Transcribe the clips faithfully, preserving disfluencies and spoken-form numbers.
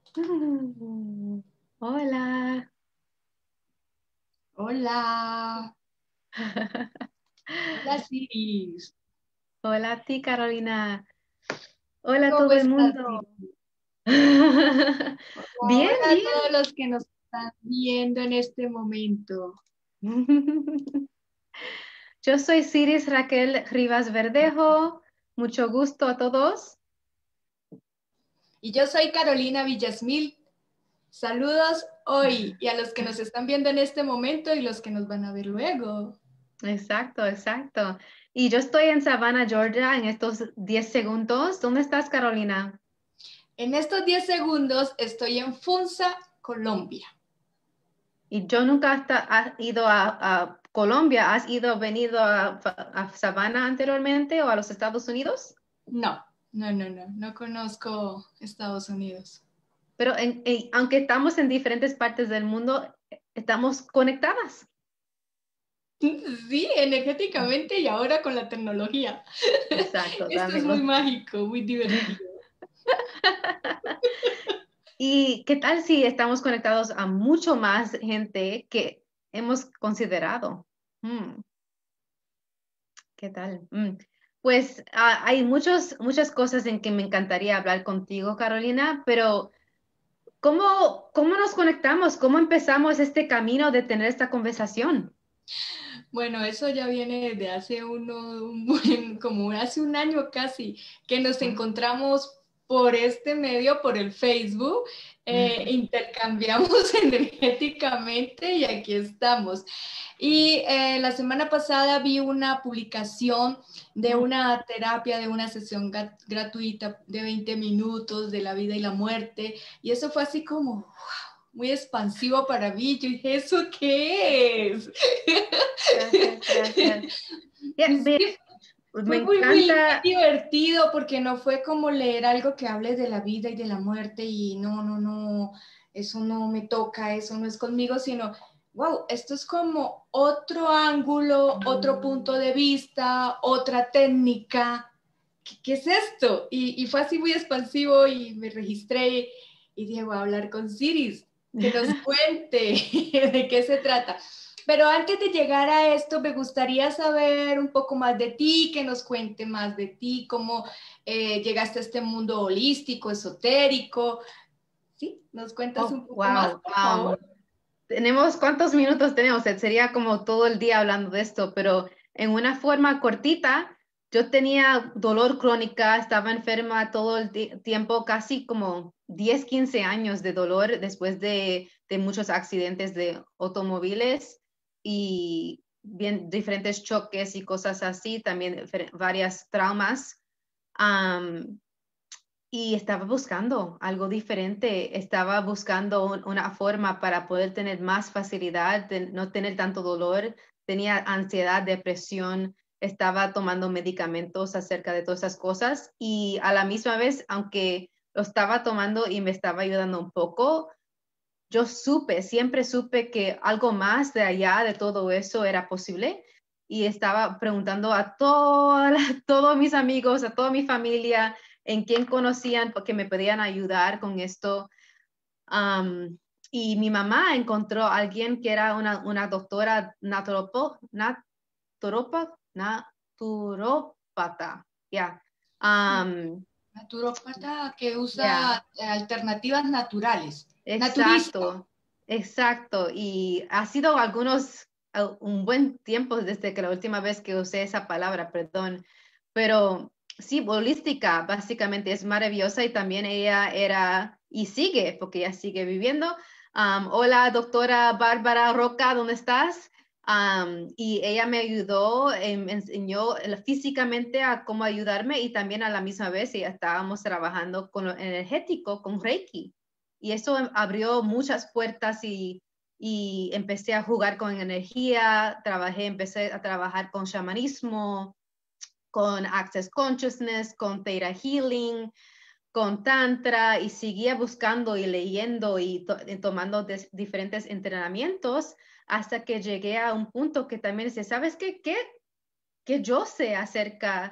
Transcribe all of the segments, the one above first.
Mm, Hola. Hola, hola Siris. Hola a ti, Carolina. Hola a ¿Cómo todo el estás, mundo. Siris? Hola, Bien, hola a bien. todos los que nos están viendo en este momento. Yo soy Ciris Raquel Rivas Verdejo. Mucho gusto a todos. Y yo soy Carolina Villasmil. Saludos hoy y a los que nos están viendo en este momento y los que nos van a ver luego. Exacto, exacto. Y yo estoy en Savannah, Georgia, en estos diez segundos. ¿Dónde estás, Carolina? En estos diez segundos estoy en Funza, Colombia. Y yo nunca hasta has ido a, a Colombia. ¿Has ido, venido a, a Savannah anteriormente o a los Estados Unidos? No, no, no, no, no conozco Estados Unidos. Pero en- en- aunque estamos en diferentes partes del mundo, estamos conectadas. Sí, energéticamente y ahora con la tecnología. Exacto, Esto es muy también. mágico, muy divertido. ¿Y qué tal si estamos conectados a mucho más gente que hemos considerado? Mm, ¿qué tal? Mm. Pues ah, hay muchos, muchas cosas en que me encantaría hablar contigo, Carolina, pero ¿cómo, cómo nos conectamos? ¿Cómo empezamos este camino de tener esta conversación? Bueno, eso ya viene desde hace uno, un buen- como hace un año casi, que nos Ah. encontramos por este medio, por el Facebook, eh, intercambiamos energéticamente y aquí estamos. Y eh, la semana pasada vi una publicación de Mm. una terapia, de una sesión gra- gratuita de veinte minutos de la vida y la muerte, y eso fue así como muy expansivo para mí. Yo dije, ¿eso qué es? Gracias, gracias. Ya, ve, Sí, me fue muy, muy, muy encanta. divertido porque no fue como leer algo que hable de la vida y de la muerte y no, no, no, eso no me toca, eso no es conmigo, sino, wow, esto es como otro ángulo, otro punto de vista, otra técnica. ¿Qué, qué es esto? Y, y fue así muy expansivo y me registré y dije, voy a hablar con Siris, que nos cuente de qué se trata. Pero antes de llegar a esto, me gustaría saber un poco más de ti, que nos cuente más de ti, cómo eh, llegaste a este mundo holístico, esotérico. ¿Sí? ¿Nos cuentas Oh, un poco más, wow. por Um, favor? tenemos, ¿cuántos minutos tenemos? Eh, Sería como todo el día hablando de esto, pero en una forma cortita, yo tenía dolor crónica, estaba enferma todo el ti- tiempo, casi como diez, quince años de dolor después de, de muchos accidentes de automóviles y bien diferentes choques y cosas así, también difer- varias traumas. Um, y estaba buscando algo diferente, estaba buscando un- una forma para poder tener más facilidad, de no tener tanto dolor, tenía ansiedad, depresión, estaba tomando medicamentos acerca de todas esas cosas y a la misma vez, aunque lo estaba tomando y me estaba ayudando un poco, yo supe, siempre supe que algo más de allá de todo eso era posible y estaba preguntando a toda la- todos mis amigos, a toda mi familia, en quién conocían porque me podían ayudar con esto. Am, y mi mamá encontró a alguien que era una, una doctora naturopo- naturopa- naturópata, ya. Am, Naturópata que ya. usa eh, alternativas naturales. Naturista. Exacto, exacto. Y ha sido algunos, uh, un buen tiempo desde que la última vez que usé esa palabra, perdón. Pero sí, holística, básicamente es maravillosa y también ella era y sigue, porque ella sigue viviendo. Um, hola, doctora Bárbara Roca, ¿dónde estás? Um, y ella me ayudó, eh, me enseñó físicamente a cómo ayudarme y también a la misma vez ya estábamos trabajando con lo energético, con Reiki. Y eso abrió muchas puertas y, y empecé a jugar con energía, trabajé, empecé a trabajar con shamanismo, con Access Consciousness, con Theta Healing, con Tantra y seguía buscando y leyendo y, to y tomando diferentes entrenamientos hasta que llegué a un punto que también dice, ¿sabes qué? ¿Qué, qué yo sé acerca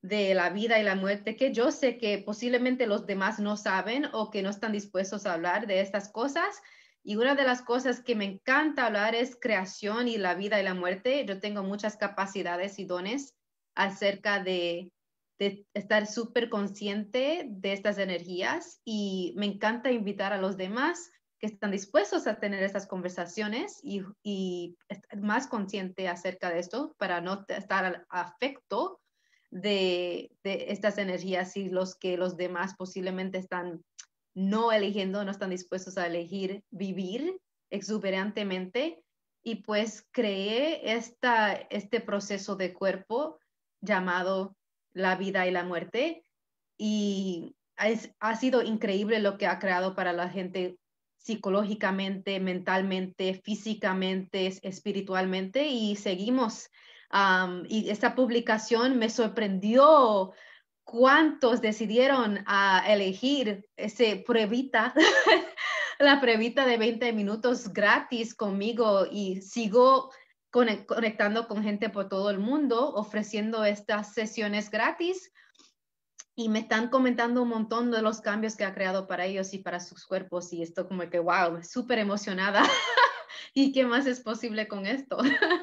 de la vida y la muerte, que yo sé que posiblemente los demás no saben o que no están dispuestos a hablar de estas cosas. Y una de las cosas que me encanta hablar es creación y la vida y la muerte. Yo tengo muchas capacidades y dones acerca de, de estar súper consciente de estas energías, y me encanta invitar a los demás que están dispuestos a tener estas conversaciones y, y estar más consciente acerca de esto para no estar al afecto de, de estas energías y los que los demás posiblemente están no eligiendo, no están dispuestos a elegir vivir exuberantemente. Y pues creé esta, este proceso de cuerpo llamado la vida y la muerte, y es, ha sido increíble lo que ha creado para la gente psicológicamente, mentalmente, físicamente, espiritualmente, y seguimos. Um, y esta publicación me sorprendió cuántos decidieron a elegir ese pruebita, la pruebita de veinte minutos gratis conmigo, y sigo conectando con gente por todo el mundo ofreciendo estas sesiones gratis, y me están comentando un montón de los cambios que ha creado para ellos y para sus cuerpos, y esto como que wow, súper emocionada. ¿Y qué más es posible con esto?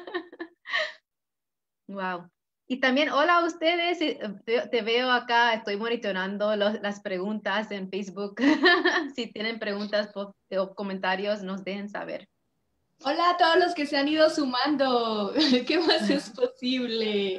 Wow. Y también, hola a ustedes, te, te veo acá, estoy monitoreando los, las preguntas en Facebook. Si tienen preguntas o comentarios, nos dejen saber. Hola a todos los que se han ido sumando. ¿Qué más es posible?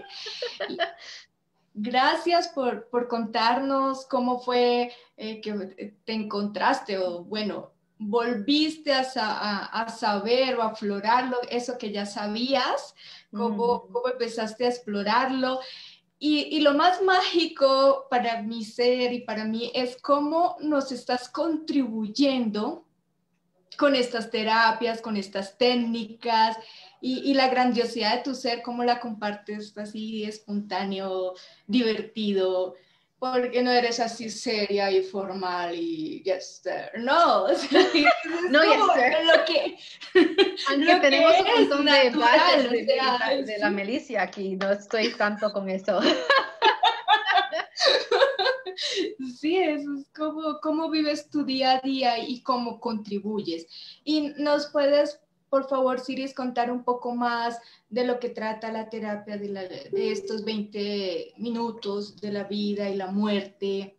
Gracias por, por contarnos cómo fue eh, que te encontraste, o bueno, volviste a, a, a saber o a aflorarlo, eso que ya sabías, cómo, Mm. cómo empezaste a explorarlo. Y, y lo más mágico para mi ser y para mí es cómo nos estás contribuyendo con estas terapias, con estas técnicas, y, y la grandiosidad de tu ser, cómo la compartes así espontáneo, divertido, porque no eres así seria y formal y yes sir. No, o sea, es No, como yes, sir. lo que, Aunque lo tenemos que un es montón de natural, bases o de, sea, militar, de la sí. milicia aquí, no estoy tanto con eso. Sí, eso es como cómo vives tu día a día y cómo contribuyes. Y nos puedes, por favor, Siris, contar un poco más de lo que trata la terapia de, la, de estos veinte minutos de la vida y la muerte.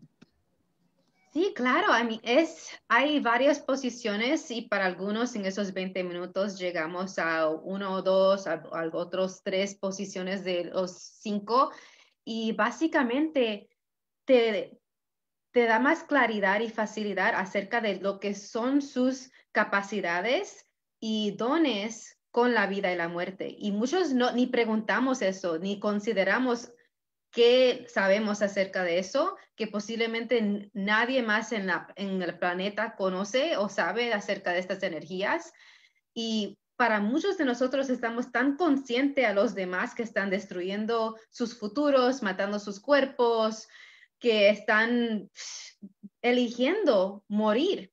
Sí, claro, a mí es, hay varias posiciones, y para algunos en esos veinte minutos llegamos a uno o dos, a, a otros tres posiciones de los cinco, y básicamente te, te da más claridad y facilidad acerca de lo que son sus capacidades y dones con la vida y la muerte. Y muchos no, ni preguntamos eso, ni consideramos qué sabemos acerca de eso, que posiblemente nadie más en, la, en el planeta conoce o sabe acerca de estas energías. Y para muchos de nosotros estamos tan conscientes a los demás que están destruyendo sus futuros, matando sus cuerpos, que están eligiendo morir.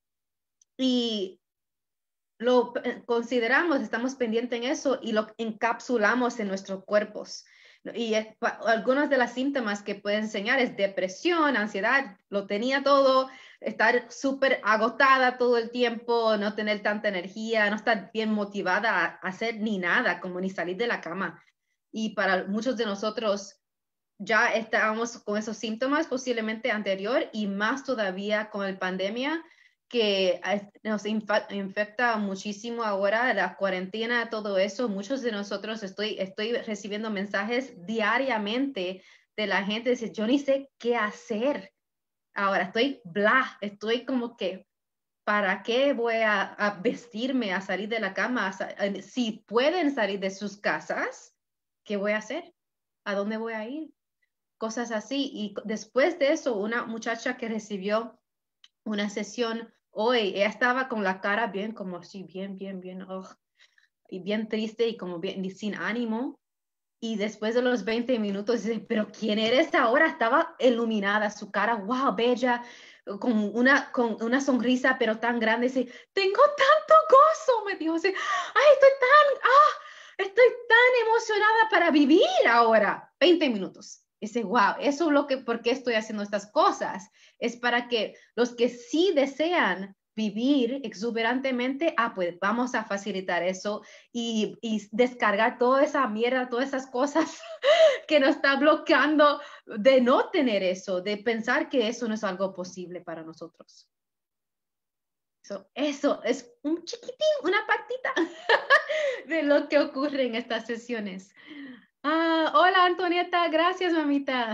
Y lo consideramos, estamos pendientes en eso y lo encapsulamos en nuestros cuerpos. Y es, algunos de los síntomas que puede enseñar es depresión, ansiedad, lo tenía todo, estar súper agotada todo el tiempo, no tener tanta energía, no estar bien motivada a hacer ni nada, como ni salir de la cama. Y para muchos de nosotros ya estábamos con esos síntomas posiblemente anterior, y más todavía con la pandemia, que nos infecta muchísimo ahora, la cuarentena, todo eso. Muchos de nosotros estoy, estoy recibiendo mensajes diariamente de la gente, dice, yo ni sé qué hacer. Ahora estoy bla, estoy como que, ¿para qué voy a, a vestirme, a salir de la cama? Si pueden salir de sus casas, ¿qué voy a hacer? ¿A dónde voy a ir? Cosas así. Y después de eso, una muchacha que recibió una sesión hoy, ella estaba con la cara bien, como así, bien, bien, bien, oh, y bien triste y como bien sin ánimo. Y después de los veinte minutos, dice, pero ¿quién eres ahora? Estaba iluminada, su cara, wow, bella, con una, con una sonrisa, pero tan grande. Dice, tengo tanto gozo, me dijo. Dice, ay, estoy tan, ah, estoy tan emocionada para vivir ahora. veinte minutos. Dice, wow, eso es lo que, ¿por qué estoy haciendo estas cosas? Es para que los que sí desean vivir exuberantemente, ah, pues vamos a facilitar eso y, y descargar toda esa mierda, todas esas cosas que nos está bloqueando de no tener eso, de pensar que eso no es algo posible para nosotros. So, eso es un chiquitín, una partita de lo que ocurre en estas sesiones. Ah, hola Antonieta, gracias mamita.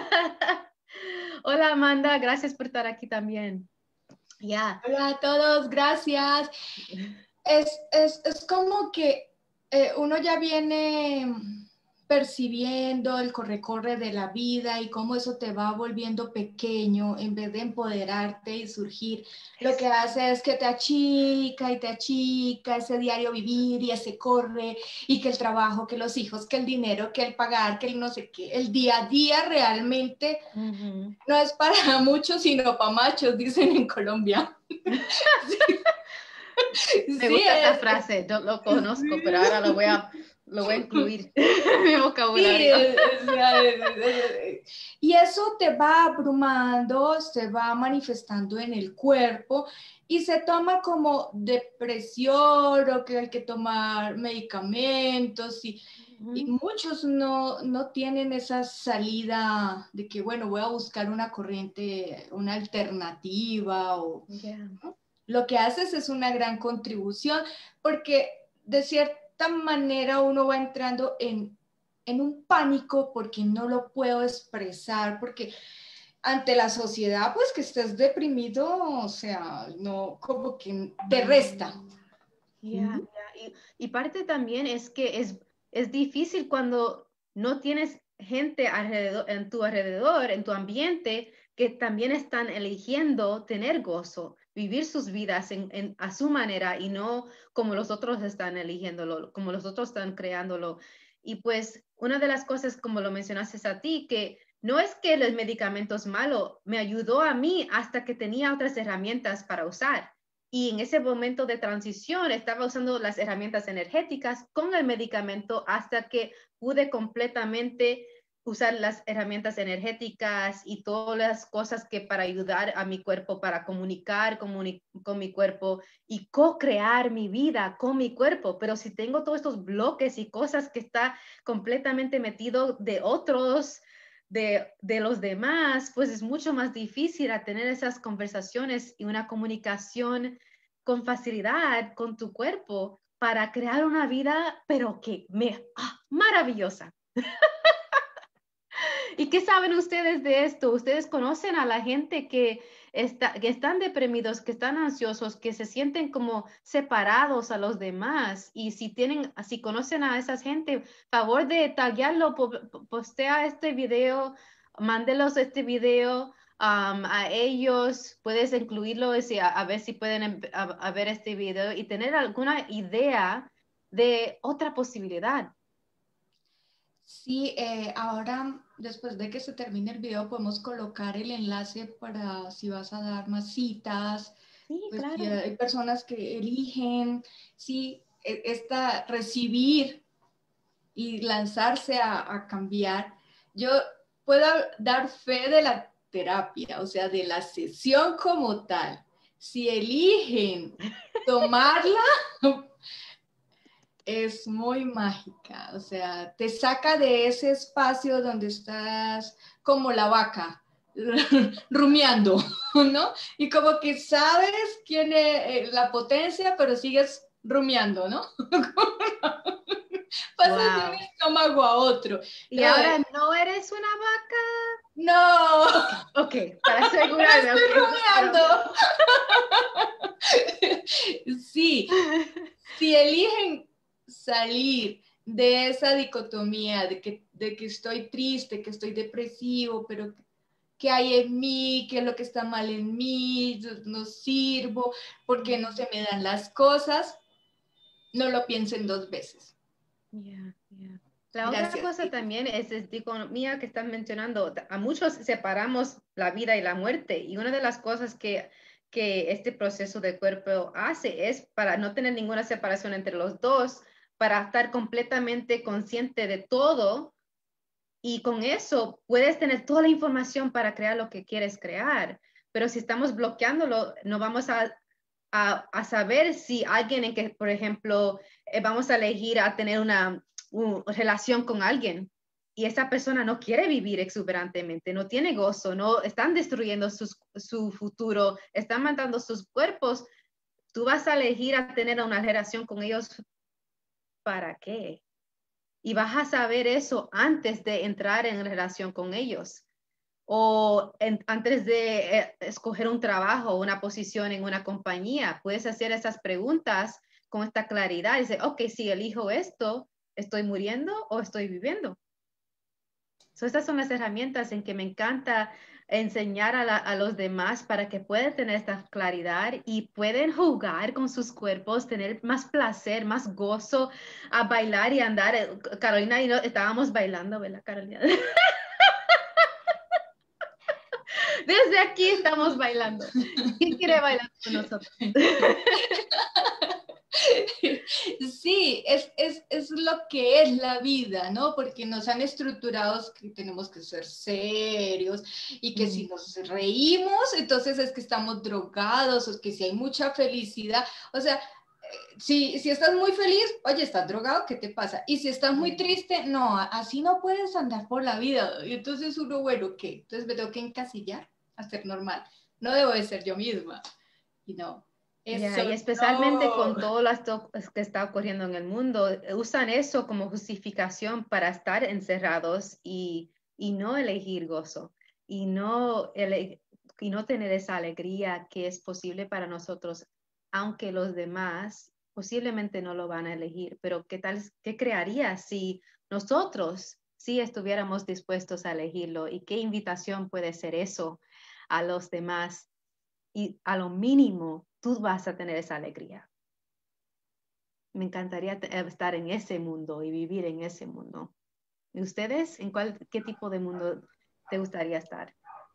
Hola Amanda, gracias por estar aquí también. Ya. Hola a todos, gracias. Es, es, es como que eh, uno ya viene percibiendo el corre-corre de la vida y cómo eso te va volviendo pequeño en vez de empoderarte y surgir. Lo que hace es que te achica y te achica ese diario vivir y ese corre y que el trabajo, que los hijos, que el dinero, que el pagar, que el no sé qué. El día a día realmente uh-huh. no es para muchos, sino para machos, dicen en Colombia. Sí. Me gusta sí, esa es, frase, yo lo conozco, sí. Pero ahora lo voy a, lo voy a incluir en mi vocabulario. Sí, es, es, es, y eso te va abrumando, se va manifestando en el cuerpo y se toma como depresión o que hay que tomar medicamentos y, uh-huh. y muchos no, no tienen esa salida de que, bueno, voy a buscar una corriente, una alternativa o... Yeah. ¿no? Lo que haces es una gran contribución porque de cierta manera uno va entrando en, en un pánico porque no lo puedo expresar, porque ante la sociedad, pues que estés deprimido, o sea, no, como que te resta. Yeah, uh-huh. yeah. Y, y parte también es que es, es difícil cuando no tienes gente alrededor, en tu alrededor, en tu ambiente, que también están eligiendo tener gozo, vivir sus vidas en, en, a su manera y no como los otros están eligiéndolo, como los otros están creándolo. Y pues una de las cosas, como lo mencionaste a ti, que no es que el medicamento es malo, me ayudó a mí hasta que tenía otras herramientas para usar. Y en ese momento de transición estaba usando las herramientas energéticas con el medicamento hasta que pude completamente usar las herramientas energéticas y todas las cosas que para ayudar a mi cuerpo, para comunicar comuni- con mi cuerpo y co-crear mi vida con mi cuerpo. Pero si tengo todos estos bloques y cosas que está completamente metido de otros, de, de los demás, pues es mucho más difícil a tener esas conversaciones y una comunicación con facilidad con tu cuerpo para crear una vida, pero que me, ah, maravillosa. ¿Y qué saben ustedes de esto? ¿Ustedes conocen a la gente que, está, que están deprimidos, que están ansiosos, que se sienten como separados a los demás? Y si tienen, si conocen a esa gente, favor de taguearlo, postea este video, mándelos este video um, a ellos, puedes incluirlo a, a ver si pueden a, a ver este video y tener alguna idea de otra posibilidad. Sí, eh, ahora después de que se termine el video podemos colocar el enlace para si vas a dar más citas. Sí, pues, claro. Si hay personas que eligen, sí, esta, recibir y lanzarse a, a cambiar. Yo puedo dar fe de la terapia, o sea, de la sesión como tal. Si eligen tomarla, es muy mágica, o sea, te saca de ese espacio donde estás como la vaca, rumiando, ¿no? Y como que sabes quién es la potencia, pero sigues rumiando, ¿no? Pasas wow. de un estómago a otro. ¿Y no, ahora no eres una vaca? No. Ok, okay. Para asegurarme. Me estoy rumiando. Sí, si eligen salir de esa dicotomía de que, de que estoy triste, que estoy depresivo, pero qué hay en mí, qué es lo que está mal en mí, no sirvo, porque no se me dan las cosas, no lo piensen dos veces. Yeah, yeah. La Gracias. Otra cosa también es esta dicotomía que están mencionando. A muchos separamos la vida y la muerte y una de las cosas que, que este proceso de cuerpo hace es para no tener ninguna separación entre los dos, para estar completamente consciente de todo Y con eso puedes tener toda la información para crear lo que quieres crear. Pero si estamos bloqueándolo, no vamos a, a, a saber si alguien en que, por ejemplo, eh, vamos a elegir a tener una, una relación con alguien y esa persona no quiere vivir exuberantemente, no tiene gozo, no están destruyendo sus, su futuro, están matando sus cuerpos. Tú vas a elegir a tener una relación con ellos, ¿para qué? Y vas a saber eso antes de entrar en relación con ellos o en, antes de eh, escoger un trabajo o una posición en una compañía. Puedes hacer esas preguntas con esta claridad y decir, ok, si elijo esto, ¿estoy muriendo o estoy viviendo? So, estas son las herramientas en que me encanta enseñar a, la, a los demás para que puedan tener esta claridad y pueden jugar con sus cuerpos, tener más placer, más gozo, a bailar y andar. Carolina y yo estábamos bailando, ¿verdad, Carolina? Desde aquí estamos bailando. ¿Quién quiere bailar con nosotros? Sí, es, es, es lo que es la vida, ¿no? Porque nos han estructurado que tenemos que ser serios y que mm. si nos reímos, entonces es que estamos drogados, o que si hay mucha felicidad, o sea, si, si estás muy feliz, oye, ¿estás drogado? ¿Qué te pasa? Y si estás muy triste, no, así no puedes andar por la vida. Y entonces uno, bueno, ¿qué? Entonces me tengo que encasillar a ser normal. No debo de ser yo misma. Y no. Yeah, y especialmente no. Con todo lo que está ocurriendo en el mundo, usan eso como justificación para estar encerrados y, y no elegir gozo y no, ele y no tener esa alegría que es posible para nosotros, aunque los demás posiblemente no lo van a elegir. Pero ¿qué tal, qué crearía si nosotros sí estuviéramos dispuestos a elegirlo? ¿Y qué invitación puede ser eso a los demás? Y a lo mínimo, tú vas a tener esa alegría. Me encantaría estar en ese mundo y vivir en ese mundo. ¿Y ustedes? ¿En cuál, qué tipo de mundo te gustaría estar?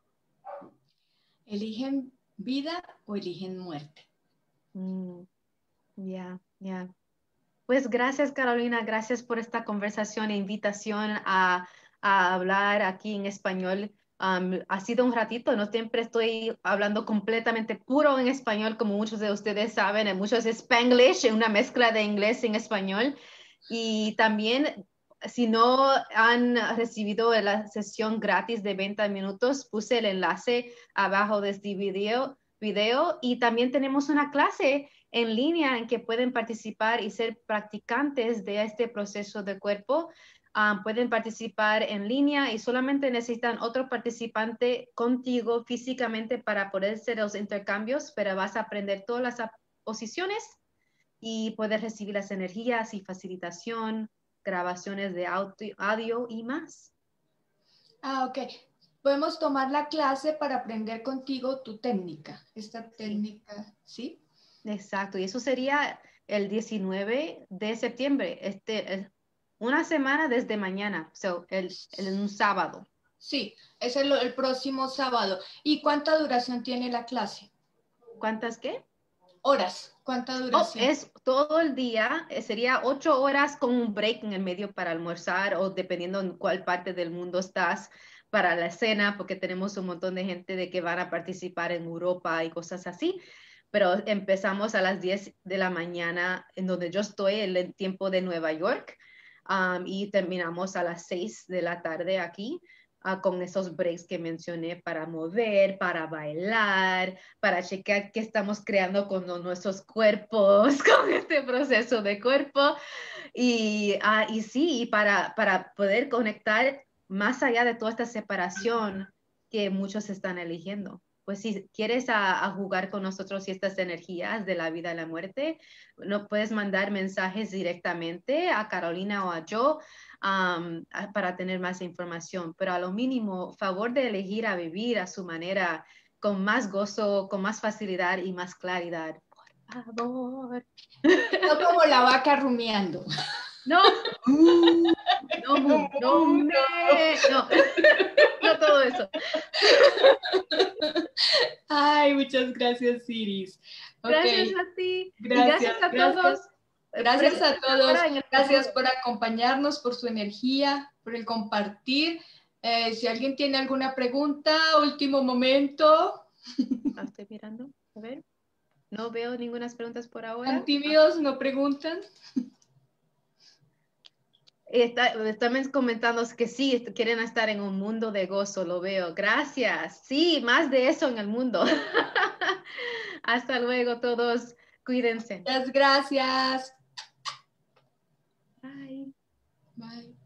¿Eligen vida o eligen muerte? Mm, ya, yeah, ya. Yeah. Pues gracias, Carolina. Gracias por esta conversación e invitación a, a hablar aquí en español. Um, ha sido un ratito, no siempre estoy hablando completamente puro en español, como muchos de ustedes saben, en muchos es Spanglish, una mezcla de inglés en español. Y también, si no han recibido la sesión gratis de veinte minutos, puse el enlace abajo de este video, video y también tenemos una clase en línea en que pueden participar y ser practicantes de este proceso de cuerpo. Um, pueden participar en línea y solamente necesitan otro participante contigo físicamente para poder hacer los intercambios, pero vas a aprender todas las posiciones y puedes recibir las energías y facilitación, grabaciones de audio, audio y más. Ah, ok. Podemos tomar la clase para aprender contigo tu técnica, esta técnica, ¿sí? ¿sí? Exacto, y eso sería el diecinueve de septiembre, este, una semana desde mañana, so, el, el, un sábado. Sí, es el, el próximo sábado. ¿Y cuánta duración tiene la clase? ¿Cuántas qué? Horas. ¿Cuánta duración? Oh, es todo el día, sería ocho horas con un break en el medio para almorzar o dependiendo en cuál parte del mundo estás para la cena, porque tenemos un montón de gente de que van a participar en Europa y cosas así. Pero empezamos a las diez de la mañana en donde yo estoy, en el tiempo de Nueva York, um, y terminamos a las seis de la tarde aquí. Uh, con esos breaks que mencioné para mover, para bailar, para checar qué estamos creando con nuestros cuerpos, con este proceso de cuerpo. Y, uh, y sí, y para, para poder conectar más allá de toda esta separación que muchos están eligiendo. Pues si quieres a, a jugar con nosotros y estas energías de la vida y la muerte, no puedes mandar mensajes directamente a Carolina o a yo um, a, para tener más información. Pero a lo mínimo, favor de elegir a vivir a su manera, con más gozo, con más facilidad y más claridad. Por favor. No como la vaca rumiando. No, uh, no, no, no, me, no, no todo eso. Ay, muchas gracias, Iris. Gracias okay. a ti. Gracias, y gracias a gracias. todos. Gracias a todos. el... Gracias por acompañarnos, por su energía, por el compartir. Eh, si alguien tiene alguna pregunta, último momento. Ah, estoy mirando. A ver. No veo ninguna preguntas por ahora. ¿Tan tímidos? ¿No preguntan? Está, están comentando que sí, quieren estar en un mundo de gozo, lo veo. Gracias. Sí, más de eso en el mundo. Hasta luego todos. Cuídense. Muchas gracias. Bye. Bye.